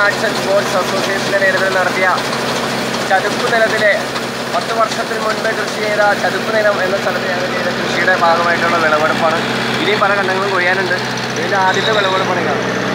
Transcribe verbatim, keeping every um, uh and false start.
Arts and sports അസോസിയേഷൻ്റെ നേതൃത്വത്തിൽ നടത്തിയ ചതുപ്പ് നിലത്തിലെ പത്ത് വർഷത്തിന് മുൻപ് കൃഷി ചെയ്ത ചതുപ്പ് നിലം എന്ന സ്ഥലത്ത് ഞങ്ങൾ ചെയ്ത കൃഷിയുടെ ഭാഗമായിട്ടുള്ള വിളവെടുപ്പാണ്. ഇനിയും പല കണ്ടങ്ങളും കൊയ്യാനുണ്ട്. ഇതിൻ്റെ ആദ്യത്തെ വിളവെടുപ്പാണ് കാണുന്നത്.